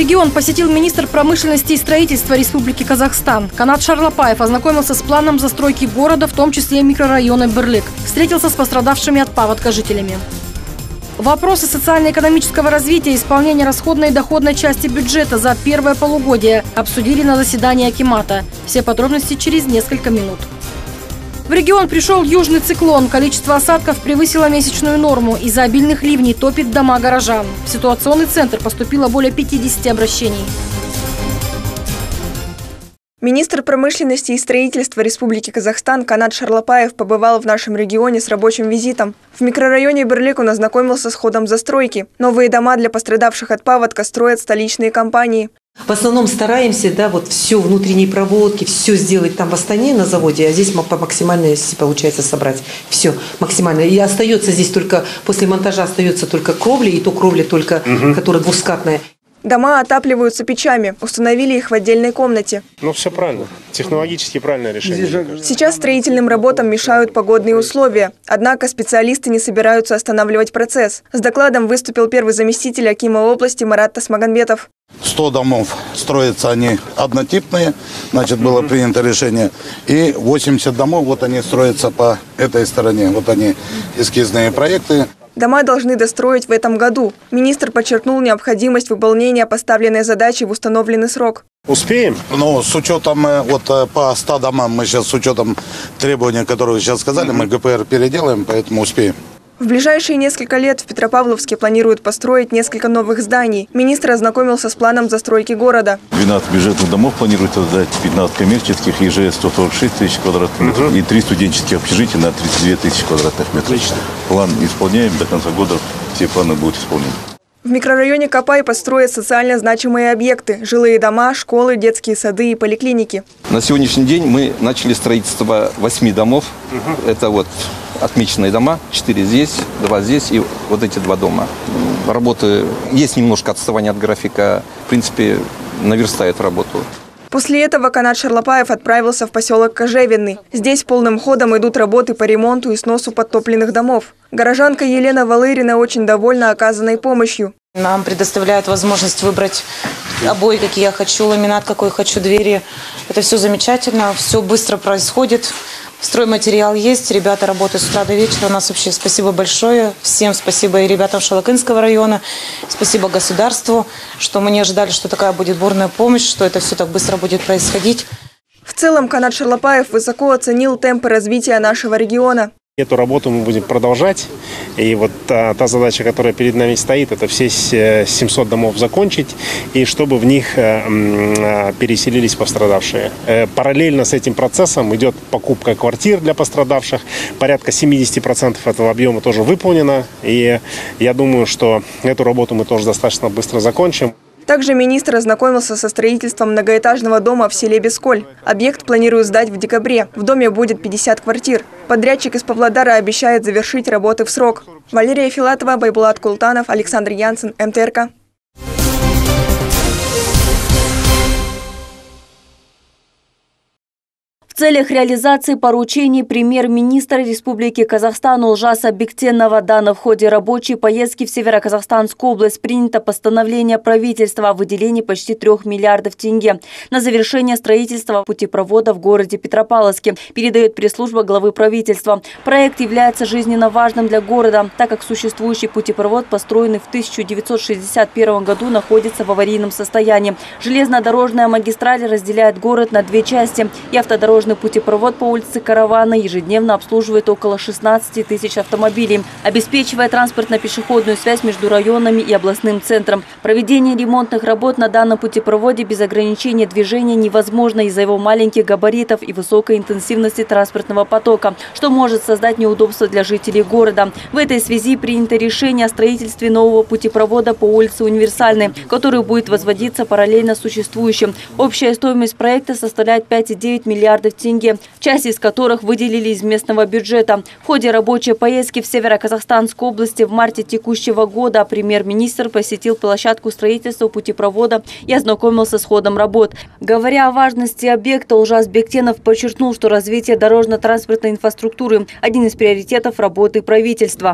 Регион посетил министр промышленности и строительства Республики Казахстан. Канат Шарлапаев ознакомился с планом застройки города, в том числе микрорайона Бірлік. Встретился с пострадавшими от паводка жителями. Вопросы социально-экономического развития и исполнения расходной и доходной части бюджета за первое полугодие обсудили на заседании Акимата. Все подробности через несколько минут. В регион пришел южный циклон. Количество осадков превысило месячную норму. Из-за обильных ливней топит дома горожан. В ситуационный центр поступило более 50 обращений. Министр промышленности и строительства Республики Казахстан Канат Шарлапаев побывал в нашем регионе с рабочим визитом. В микрорайоне Бірлік он ознакомился с ходом застройки. Новые дома для пострадавших от паводка строят столичные компании. В основном стараемся, да, вот все внутренние проводки, все сделать там в Астане на заводе, а здесь по максимально, если получается, собрать все максимально. И остается здесь только, после монтажа остается только кровля, и то кровля только, которая двускатная. Дома отапливаются печами. Установили их в отдельной комнате. Ну, все правильно. Технологически правильное решение. Сейчас строительным работам мешают погодные условия. Однако специалисты не собираются останавливать процесс. С докладом выступил первый заместитель акима области Марат Тасмагамбетов. 100 домов строятся, они однотипные, значит, было принято решение. И 80 домов, вот они строятся по этой стороне. Вот они, эскизные проекты. Дома должны достроить в этом году. Министр подчеркнул необходимость выполнения поставленной задачи в установленный срок. Успеем? Ну, с учетом, вот по 100 домам мы сейчас, с учетом требований, которые вы сейчас сказали, мы ГПР переделаем, поэтому успеем. В ближайшие несколько лет в Петропавловске планируют построить несколько новых зданий. Министр ознакомился с планом застройки города. 12 бюджетных домов планируется сдать, 15 коммерческих, ЕЖ 146 тысяч квадратных метров и 3 студенческих общежития на 32 тысячи квадратных метров. Отлично. План исполняем, до конца года все планы будут исполнены. В микрорайоне Капай построят социально значимые объекты – жилые дома, школы, детские сады и поликлиники. На сегодняшний день мы начали строительство 8 домов. Это вот отмеченные дома, 4 здесь, 2 здесь и вот эти 2 дома. Работы, есть немножко отставание от графика, в принципе, наверстает работу. После этого Канат Шарлапаев отправился в поселок Кожевенный. Здесь полным ходом идут работы по ремонту и сносу подтопленных домов. Горожанка Елена Валырина очень довольна оказанной помощью. Нам предоставляют возможность выбрать обои, какие я хочу, ламинат, какой хочу, двери. Это все замечательно, все быстро происходит. Стройматериал есть, ребята работают с утра до вечера. У нас вообще спасибо большое. Всем спасибо и ребятам Шалакинского района. Спасибо государству, что мы не ожидали, что такая будет бурная помощь, что это все так быстро будет происходить. В целом Канат Шарлапаев высоко оценил темпы развития нашего региона. Эту работу мы будем продолжать. И вот та задача, которая перед нами стоит, это все 700 домов закончить, и чтобы в них переселились пострадавшие. Параллельно с этим процессом идет покупка квартир для пострадавших. Порядка 70% этого объема тоже выполнено. И я думаю, что эту работу мы тоже достаточно быстро закончим. Также министр ознакомился со строительством многоэтажного дома в селе Бесколь. Объект планируют сдать в декабре. В доме будет 50 квартир. Подрядчик из Павлодара обещает завершить работы в срок. Валерия Филатова, Байбулат Култанов, Александр Янсен, МТРК. В целях реализации поручений премьер-министра Республики Казахстан Олжаса Бектенова в ходе рабочей поездки в Североказахстанскую область принято постановление правительства о выделении почти 3 миллиардов тенге на завершение строительства путепровода в городе Петропавловске, передает пресс-служба главы правительства. Проект является жизненно важным для города, так как существующий путепровод, построенный в 1961 году, находится в аварийном состоянии. Железнодорожная магистраль разделяет город на 2 части, и автодорожный путепровод по улице Каравана ежедневно обслуживает около 16 тысяч автомобилей, обеспечивая транспортно-пешеходную связь между районами и областным центром. Проведение ремонтных работ на данном путепроводе без ограничения движения невозможно из-за его маленьких габаритов и высокой интенсивности транспортного потока, что может создать неудобства для жителей города. В этой связи принято решение о строительстве нового путепровода по улице Универсальной, который будет возводиться параллельно существующим. Общая стоимость проекта составляет 5,9 миллиардов тенге, часть из которых выделили из местного бюджета. В ходе рабочей поездки в Североказахстанской области в марте текущего года премьер-министр посетил площадку строительства путепровода и ознакомился с ходом работ. Говоря о важности объекта, Олжас Бектенов подчеркнул, что развитие дорожно-транспортной инфраструктуры – один из приоритетов работы правительства.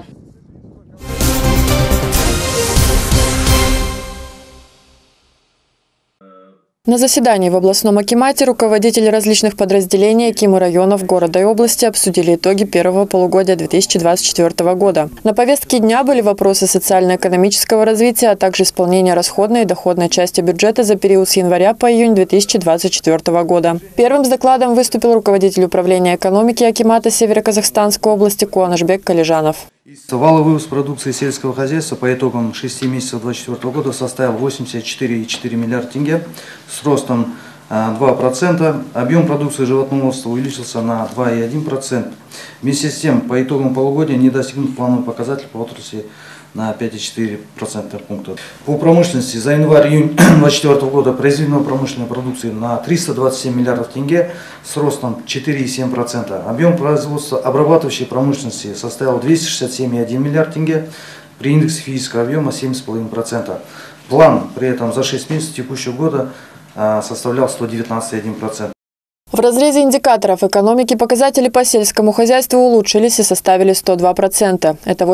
На заседании в областном акимате руководители различных подразделений акимы районов города и области обсудили итоги первого полугодия 2024 года. На повестке дня были вопросы социально-экономического развития, а также исполнения расходной и доходной части бюджета за период с января по июнь 2024 года. Первым с докладом выступил руководитель управления экономики акимата Северо-Казахстанской области Куанышбек Калижанов. Валовый вывоз продукции сельского хозяйства по итогам 6 месяцев 2024 года составил 84,4 миллиарда тенге с ростом 2%. Объем продукции животноводства увеличился на 2,1%. Вместе с тем, по итогам полугодия не достигнут плановый показатель по отрасли на 5,4% пункта. По промышленности за январь-июнь 2024 года произведено промышленной продукции на 327 миллиардов тенге с ростом 4,7%. Объем производства обрабатывающей промышленности составил 267,1 миллиард тенге при индексе физического объема 7,5%. План при этом за 6 месяцев текущего года составлял 119,1%. В разрезе индикаторов экономики показатели по сельскому хозяйству улучшились и составили 102%. Это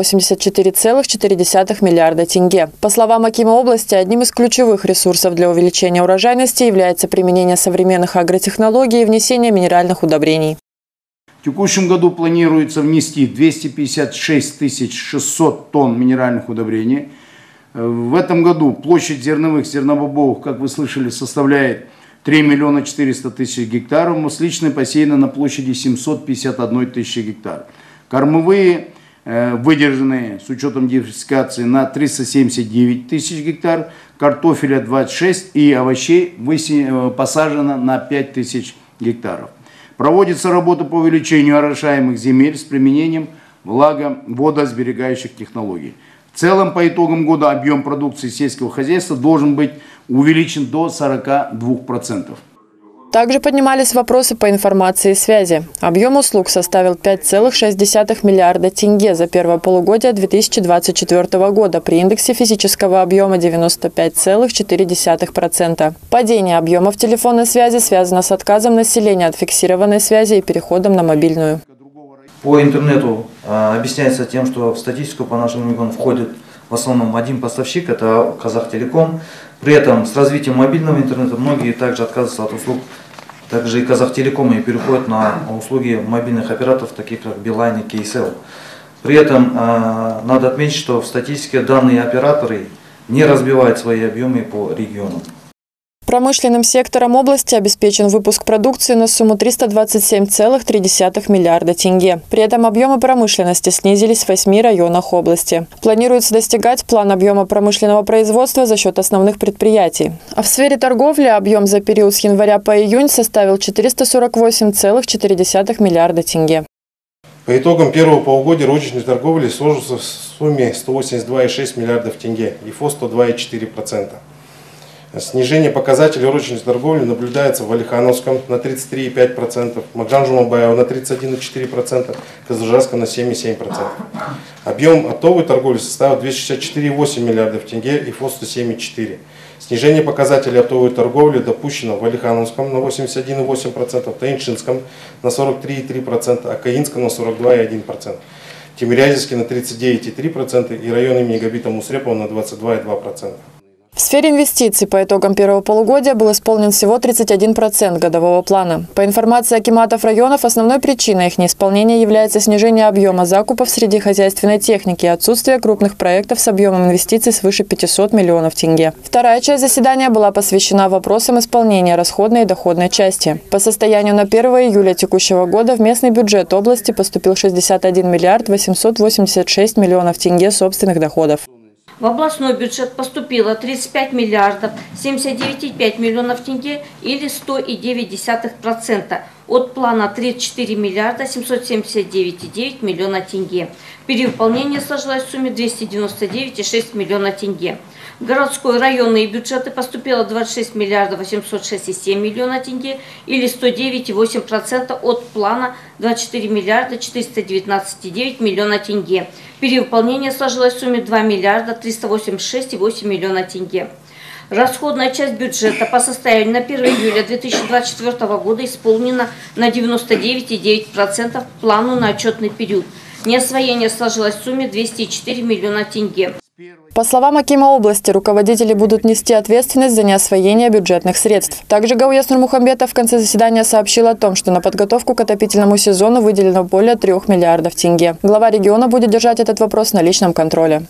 84,4 миллиарда тенге. По словам акима области, одним из ключевых ресурсов для увеличения урожайности является применение современных агротехнологий и внесение минеральных удобрений. В текущем году планируется внести 256 600 тонн минеральных удобрений. В этом году площадь зерновых, зернобобовых, как вы слышали, составляет 3 миллиона 400 тысяч гектаров, масличные посеяны на площади 751 тысячи гектаров. Кормовые выдержанные с учетом диверсификации на 379 тысяч гектаров, картофеля 26 и овощей посажено на 5 тысяч гектаров. Проводится работа по увеличению орошаемых земель с применением водосберегающих технологий. В целом, по итогам года объем продукции сельского хозяйства должен быть увеличен до 42%. Также поднимались вопросы по информации и связи. Объем услуг составил 5,6 миллиарда тенге за первое полугодие 2024 года при индексе физического объема 95,4%. Падение объемов телефонной связи связано с отказом населения от фиксированной связи и переходом на мобильную. По интернету объясняется тем, что в статистику по нашему региону входит в основном один поставщик, это Казахтелеком. При этом с развитием мобильного интернета многие также отказываются от услуг, также и Казахтелекома, и переходят на услуги мобильных операторов, таких как Билайн и KSL. При этом надо отметить, что в статистике данные операторы не разбивают свои объемы по регионам. Промышленным сектором области обеспечен выпуск продукции на сумму 327,3 миллиарда тенге. При этом объемы промышленности снизились в 8 районах области. Планируется достигать план объема промышленного производства за счет основных предприятий. А в сфере торговли объем за период с января по июнь составил 448,4 миллиарда тенге. По итогам первого полугодия розничной торговли сложился в сумме 182,6 миллиардов тенге, ИФО 102,4%. Снижение показателей розничной торговли наблюдается в Алихановском на 33,5%, Макжан-Жумабаева на 31,4%, Казахстанском на 7,7%. Объем оптовой торговли составил 264,8 миллиардов тенге, ИФО 107,4%. Снижение показателей оптовой торговли допущено в Алихановском на 81,8%, Таиншинском на 43,3%, а Каинском на 42,1%. Тимирязевский на 39,3% и район имени Габита Мусрепова на 22,2%. В сфере инвестиций по итогам первого полугодия был исполнен всего 31% годового плана. По информации акиматов районов, основной причиной их неисполнения является снижение объема закупов среди хозяйственной техники и отсутствие крупных проектов с объемом инвестиций свыше 500 миллионов тенге. Вторая часть заседания была посвящена вопросам исполнения расходной и доходной части. По состоянию на 1 июля текущего года в местный бюджет области поступил 61 миллиард 886 миллионов тенге собственных доходов. В областной бюджет поступило 35 миллиардов 79,5 миллионов тенге или 100,9% от плана 34 миллиарда 779,9 миллиона тенге. Перевыполнение сложилось в сумме 299,6 миллиона тенге. В городской районные бюджеты поступило 26 миллиардов 806,7 миллиона тенге или 109,8% от плана 24 миллиарда 419,9 миллиона тенге. Перевыполнение сложилось в сумме 2 миллиарда 386,8 миллиона тенге. Расходная часть бюджета по состоянию на 1 июля 2024 года исполнена на 99,9% плану на отчетный период. Неосвоение сложилось в сумме 204 миллиона тенге. По словам акима области, руководители будут нести ответственность за неосвоение бюджетных средств. Также Гауяс Нурмухамбетов в конце заседания сообщил о том, что на подготовку к отопительному сезону выделено более 3 миллиардов тенге. Глава региона будет держать этот вопрос на личном контроле.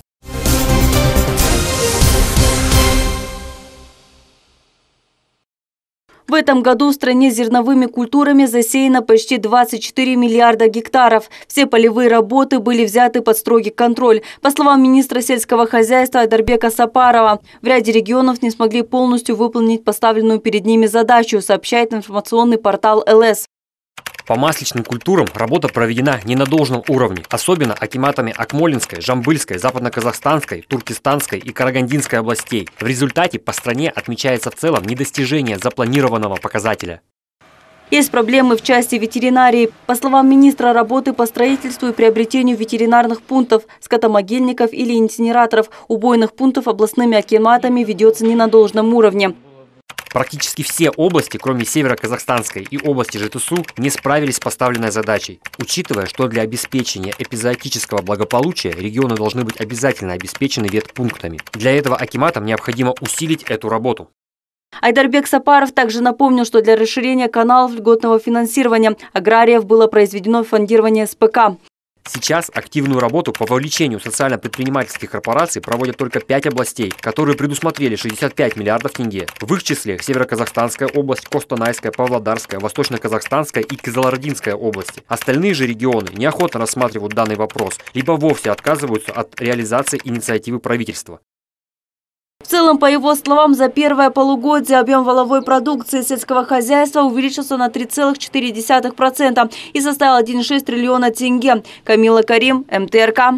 В этом году в стране зерновыми культурами засеяно почти 24 миллиарда гектаров. Все полевые работы были взяты под строгий контроль. По словам министра сельского хозяйства Айдарбека Сапарова, в ряде регионов не смогли полностью выполнить поставленную перед ними задачу, сообщает информационный портал ЛС. По масличным культурам работа проведена не на должном уровне, особенно акиматами Акмолинской, Жамбыльской, Западно-Казахстанской, Туркестанской и Карагандинской областей. В результате по стране отмечается в целом недостижение запланированного показателя. Есть проблемы в части ветеринарии. По словам министра, работы по строительству и приобретению ветеринарных пунктов, скотомогильников или инсинераторов, убойных пунктов областными акиматами ведется не на должном уровне. Практически все области, кроме Северо-Казахстанской и области ЖТСУ, не справились с поставленной задачей. Учитывая, что для обеспечения эпизоотического благополучия регионы должны быть обязательно обеспечены ветпунктами. Для этого акиматам необходимо усилить эту работу. Айдарбек Сапаров также напомнил, что для расширения каналов льготного финансирования аграриев было произведено фондирование СПК. Сейчас активную работу по вовлечению социально-предпринимательских корпораций проводят только 5 областей, которые предусмотрели 65 миллиардов тенге. В их числе Северо-Казахстанская область, Костанайская, Павлодарская, Восточно-Казахстанская и Кызылординская области. Остальные же регионы неохотно рассматривают данный вопрос, либо вовсе отказываются от реализации инициативы правительства. В целом, по его словам, за первое полугодие объем валовой продукции сельского хозяйства увеличился на 3,4% и составил 1,6 триллиона тенге. Камила Карим, МТРК.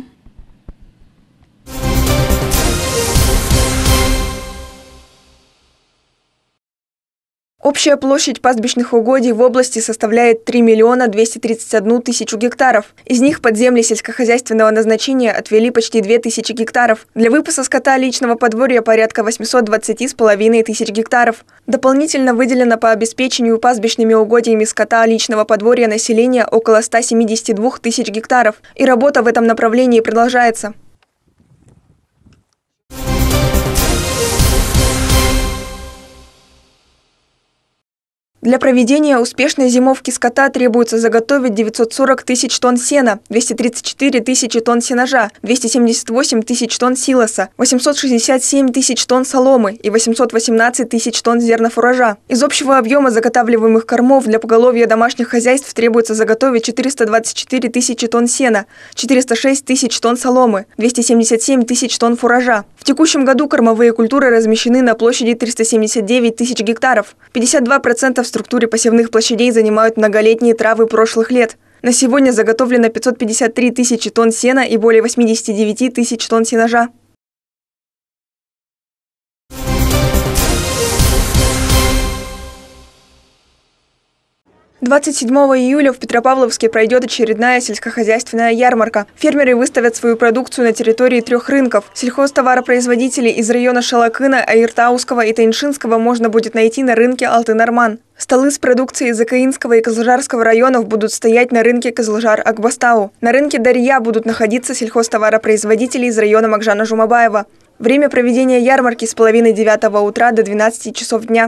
Общая площадь пастбищных угодий в области составляет 3 миллиона 231 тысячу гектаров. Из них под земли сельскохозяйственного назначения отвели почти 2000 гектаров. Для выпаса скота личного подворья порядка 820,5 тысяч гектаров. Дополнительно выделено по обеспечению пастбищными угодьями скота личного подворья населения около 172 тысяч гектаров. И работа в этом направлении продолжается. Для проведения успешной зимовки скота требуется заготовить 940 тысяч тонн сена, 234 тысячи тонн сенажа, 278 тысяч тонн силоса, 867 тысяч тонн соломы и 818 тысяч тонн зернофуража. Из общего объема заготавливаемых кормов для поголовья домашних хозяйств требуется заготовить 424 тысячи тонн сена, 406 тысяч тонн соломы, 277 тысяч тонн фуража. В текущем году кормовые культуры размещены на площади 379 тысяч гектаров. 52% в структуре посевных площадей занимают многолетние травы прошлых лет. На сегодня заготовлено 553 тысячи тонн сена и более 89 тысяч тонн сенажа. – 27 июля в Петропавловске пройдет очередная сельскохозяйственная ярмарка. Фермеры выставят свою продукцию на территории 3 рынков. Сельхозтоваропроизводителей из района Шалакына, Айыртауского и Тайншинского можно будет найти на рынке Алтын-Арман. Столы с продукцией из Закаинского и Кызылжарского районов будут стоять на рынке Кызылжар-Акбастау. На рынке Дарья будут находиться сельхозтоваропроизводители из района Макжана Жумабаева. Время проведения ярмарки с половины 9 утра до 12 часов дня.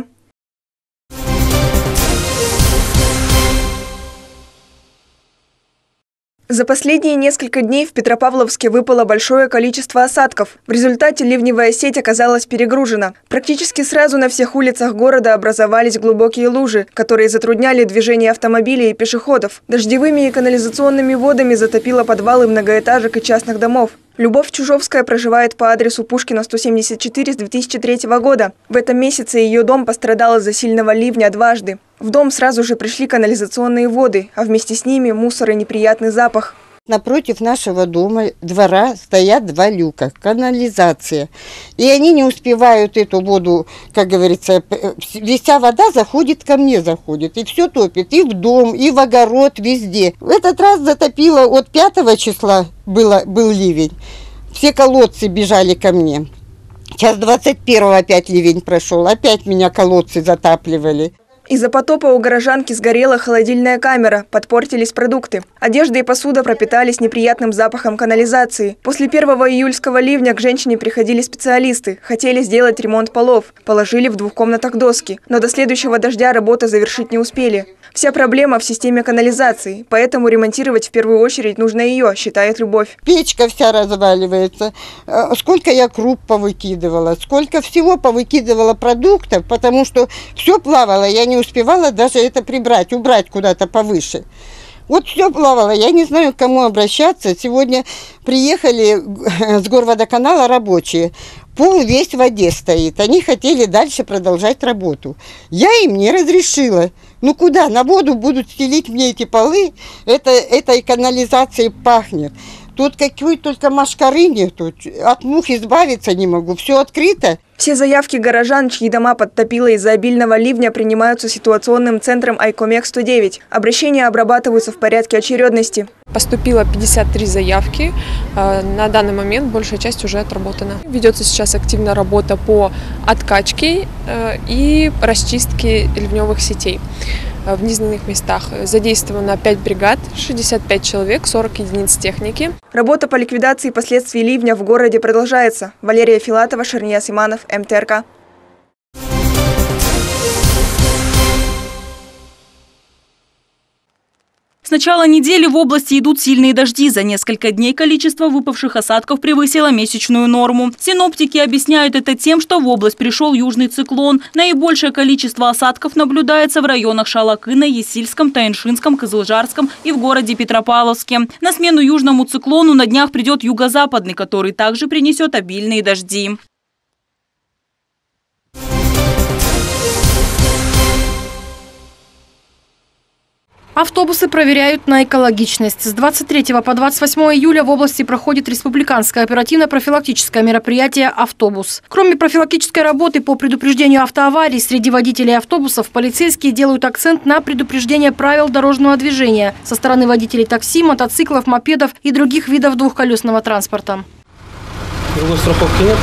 За последние несколько дней в Петропавловске выпало большое количество осадков. В результате ливневая сеть оказалась перегружена. Практически сразу на всех улицах города образовались глубокие лужи, которые затрудняли движение автомобилей и пешеходов. Дождевыми и канализационными водами затопило подвалы многоэтажек и частных домов. Любовь Чужовская проживает по адресу Пушкина, 174 с 2003 года. В этом месяце ее дом пострадал из-за сильного ливня дважды. В дом сразу же пришли канализационные воды, а вместе с ними мусор и неприятный запах. Напротив нашего дома, двора, стоят 2 люка, канализация. И они не успевают эту воду, как говорится, вся вода заходит ко мне, и все топит, и в дом, и в огород, везде. В этот раз затопило, от 5 числа был ливень, все колодцы бежали ко мне. Сейчас 21-го опять ливень прошел, опять меня колодцы затапливали. Из-за потопа у горожанки сгорела холодильная камера, подпортились продукты. Одежда и посуда пропитались неприятным запахом канализации. После 1 июльского ливня к женщине приходили специалисты. Хотели сделать ремонт полов. Положили в 2 комнатах доски. Но до следующего дождя работы завершить не успели. Вся проблема в системе канализации. Поэтому ремонтировать в первую очередь нужно ее, считает Любовь. Печка вся разваливается. Сколько я круп повыкидывала, сколько всего повыкидывала продуктов, потому что все плавало. Я не успевала даже это прибрать, убрать куда-то повыше. Вот все плавало, я не знаю, к кому обращаться. Сегодня приехали с горводоканала рабочие. Пол весь в воде стоит. Они хотели дальше продолжать работу. Я им не разрешила. Ну куда? На воду будут стелить мне эти полы. Этой канализацией пахнет. Тут какой только машкары нету. От мух избавиться не могу. Все открыто. Все заявки горожан, чьи дома подтопило из-за обильного ливня, принимаются ситуационным центром Айкомек-109. Обращения обрабатываются в порядке очередности. Поступило 53 заявки. На данный момент большая часть уже отработана. Ведется сейчас активная работа по откачке и расчистке ливневых сетей в низменных местах. Задействовано 5 бригад, 65 человек, 40 единиц техники. Работа по ликвидации последствий ливня в городе продолжается. Валерия Филатова, Шернияз Иманов, МТРК. С начала недели в области идут сильные дожди. За несколько дней количество выпавших осадков превысило месячную норму. Синоптики объясняют это тем, что в область пришел южный циклон. Наибольшее количество осадков наблюдается в районах Шалакына, Есильском, Таиншинском, Кызылжарском и в городе Петропавловске. На смену южному циклону на днях придет юго-западный, который также принесет обильные дожди. Автобусы проверяют на экологичность. С 23 по 28 июля в области проходит республиканское оперативно-профилактическое мероприятие «Автобус». Кроме профилактической работы по предупреждению автоаварий среди водителей автобусов, полицейские делают акцент на предупреждение правил дорожного движения со стороны водителей такси, мотоциклов, мопедов и других видов двухколесного транспорта. Другой страховки нет?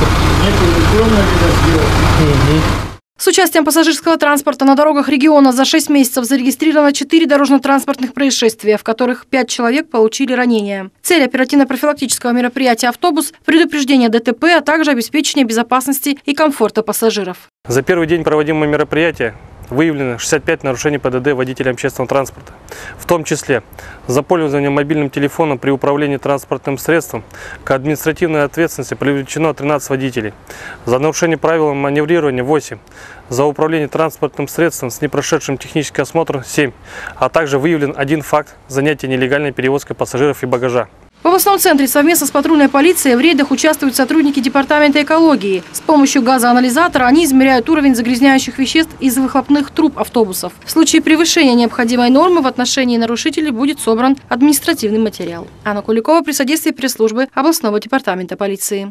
С участием пассажирского транспорта на дорогах региона за 6 месяцев зарегистрировано 4 дорожно-транспортных происшествия, в которых 5 человек получили ранения. Цель оперативно-профилактического мероприятия «Автобус» – предупреждение ДТП, а также обеспечение безопасности и комфорта пассажиров. За первый день проводимого мероприятия выявлено 65 нарушений ПДД водителям общественного транспорта. В том числе за пользование мобильным телефоном при управлении транспортным средством к административной ответственности привлечено 13 водителей. За нарушение правил маневрирования 8. За управление транспортным средством с непрошедшим технический осмотр 7. А также выявлен 1 факт занятия нелегальной перевозкой пассажиров и багажа. В областном центре совместно с патрульной полицией в рейдах участвуют сотрудники департамента экологии. С помощью газоанализатора они измеряют уровень загрязняющих веществ из выхлопных труб автобусов. В случае превышения необходимой нормы в отношении нарушителей будет собран административный материал. Анна Куликова при содействии пресс-службы областного департамента полиции.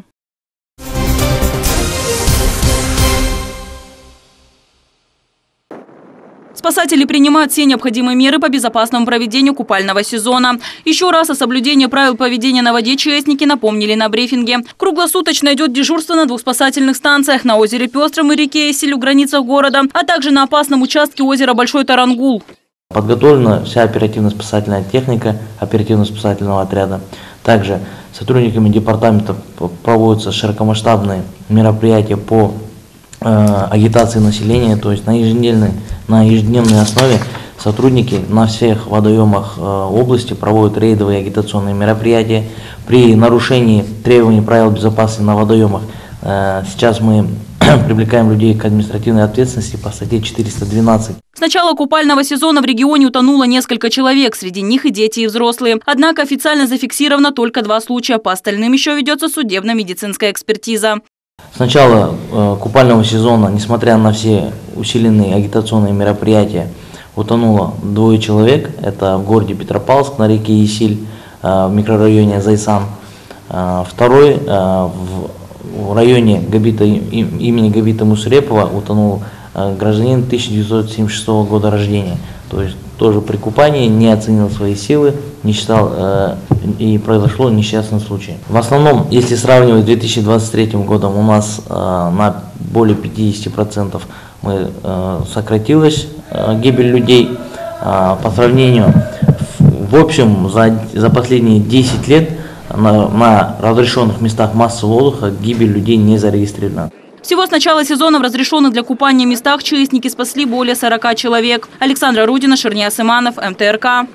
Спасатели принимают все необходимые меры по безопасному проведению купального сезона. Еще раз о соблюдении правил поведения на воде ЧСники напомнили на брифинге. Круглосуточно идет дежурство на 2 спасательных станциях на озере Пестром и реке Есиль в границах города, а также на опасном участке озера Большой Тарангул. Подготовлена вся оперативно-спасательная техника оперативно-спасательного отряда. Также сотрудниками департамента проводятся широкомасштабные мероприятия по агитации населения, то есть на ежедневной основе сотрудники на всех водоемах области проводят рейдовые агитационные мероприятия. При нарушении требований правил безопасности на водоемах сейчас мы привлекаем людей к административной ответственности по статье 412. С начала купального сезона в регионе утонуло несколько человек, среди них и дети, и взрослые. Однако официально зафиксировано только 2 случая, по остальным еще ведется судебно-медицинская экспертиза. С начала купального сезона, несмотря на все усиленные агитационные мероприятия, утонуло 2 человек. Это в городе Петропавловск на реке Есиль, в микрорайоне Зайсан. Второй в районе имени Габита Мусрепова утонул гражданин 1976 года рождения. То есть тоже при купании не оценил свои силы, не считал, и произошло несчастный случай. В основном, если сравнивать с 2023 годом, у нас на более 50% сократилось гибель людей по сравнению. В общем, за последние 10 лет на разрешенных местах массового отдыха гибель людей не зарегистрирована. Всего с начала сезона в разрешенных для купания местах ЧСники спасли более 40 человек. Александра Рудина, Шернияз Иманов, МТРК.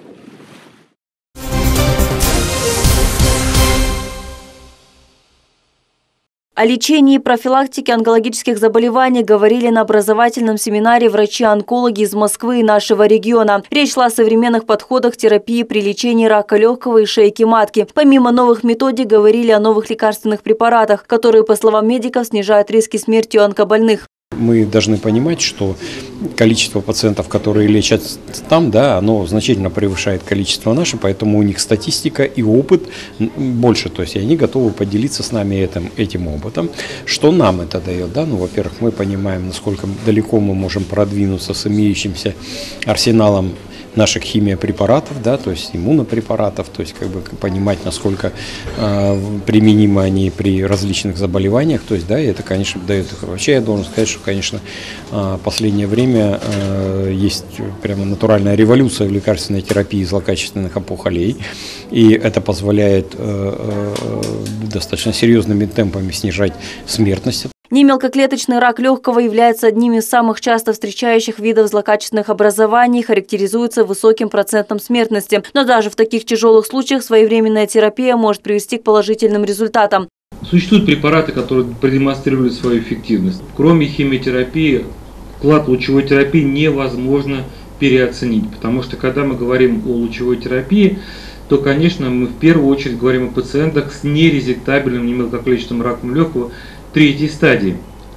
О лечении и профилактике онкологических заболеваний говорили на образовательном семинаре врачи-онкологи из Москвы и нашего региона. Речь шла о современных подходах терапии при лечении рака легкого и шейки матки. Помимо новых методик, говорили о новых лекарственных препаратах, которые, по словам медиков, снижают риски смерти у онкобольных. Мы должны понимать, что количество пациентов, которые лечат там, да, оно значительно превышает количество наше, поэтому у них статистика и опыт больше, то есть они готовы поделиться с нами этим опытом. Что нам это дает? Да? Ну, во-первых, мы понимаем, насколько далеко мы можем продвинуться с имеющимся арсеналом наших химиопрепаратов, да, то есть иммунопрепаратов, то есть как бы понимать, насколько применимы они при различных заболеваниях, то есть, да, и это, конечно, дает. Вообще я должен сказать, что, конечно, в последнее время есть прямо натуральная революция в лекарственной терапии злокачественных опухолей, и это позволяет достаточно серьезными темпами снижать смертность. Немелкоклеточный рак легкого является одним из самых часто встречающих видов злокачественных образований, характеризуется высоким процентом смертности. Но даже в таких тяжелых случаях своевременная терапия может привести к положительным результатам. Существуют препараты, которые продемонстрировали свою эффективность. Кроме химиотерапии, вклад лучевой терапии невозможно переоценить, потому что когда мы говорим о лучевой терапии, то, конечно, мы в первую очередь говорим о пациентах с нерезектабельным немелкоклеточным раком легкого третьей стадии.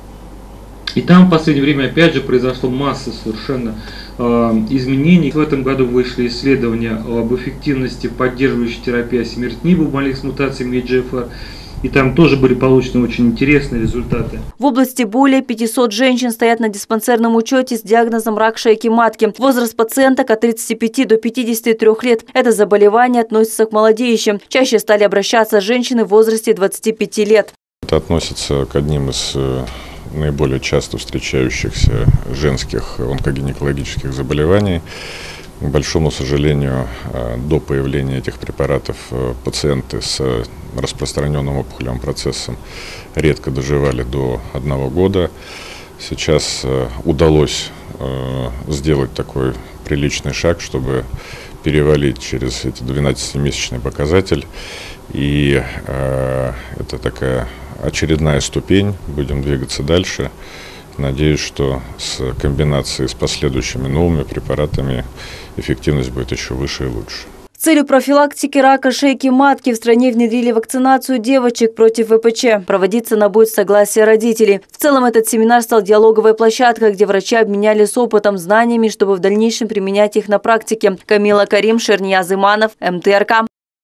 И там в последнее время опять же произошло масса совершенно изменений. В этом году вышли исследования об эффективности поддерживающей терапии осимертниба у больных с мутациями EGFR. И там тоже были получены очень интересные результаты. В области более 500 женщин стоят на диспансерном учете с диагнозом рак шейки матки. Возраст пациенток от 35 до 53 лет. Это заболевание относится к молодеющим. Чаще стали обращаться женщины в возрасте 25 лет. Это относится к одним из наиболее часто встречающихся женских онкогинекологических заболеваний. К большому сожалению, до появления этих препаратов пациенты с распространенным опухолевым процессом редко доживали до 1 года. Сейчас удалось сделать такой приличный шаг, чтобы перевалить через эти 12-месячный показатель. И это такая очередная ступень, будем двигаться дальше. Надеюсь, что с комбинацией с последующими новыми препаратами эффективность будет еще выше и лучше. С целью профилактики рака шейки матки в стране внедрили вакцинацию девочек против ВПЧ. Проводиться она будет с согласия родителей. В целом этот семинар стал диалоговой площадкой, где врачи обменялись опытом, знаниями, чтобы в дальнейшем применять их на практике. Камила Карим, Шернияз Иманов, МТРК.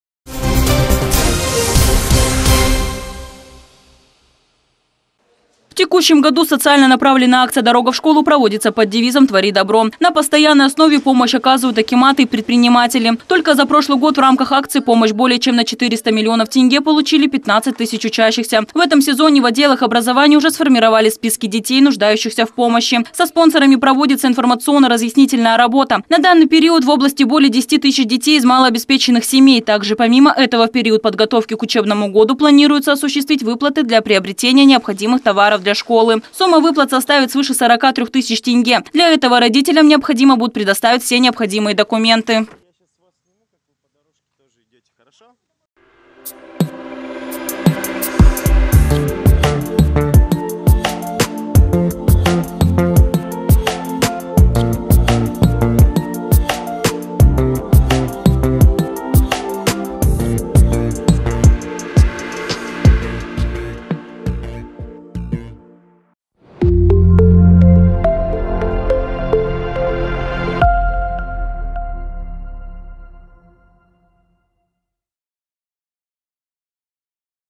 В текущем году социально направленная акция «Дорога в школу» проводится под девизом «Твори добро». На постоянной основе помощь оказывают акиматы и предприниматели. Только за прошлый год в рамках акции помощь более чем на 400 миллионов тенге получили 15 тысяч учащихся. В этом сезоне в отделах образования уже сформировали списки детей, нуждающихся в помощи. Со спонсорами проводится информационно-разъяснительная работа. На данный период в области более 10 тысяч детей из малообеспеченных семей. Также помимо этого в период подготовки к учебному году планируется осуществить выплаты для приобретения необходимых товаров для школы. Сумма выплат составит свыше 43 тысяч тенге. Для этого родителям необходимо будет предоставить все необходимые документы.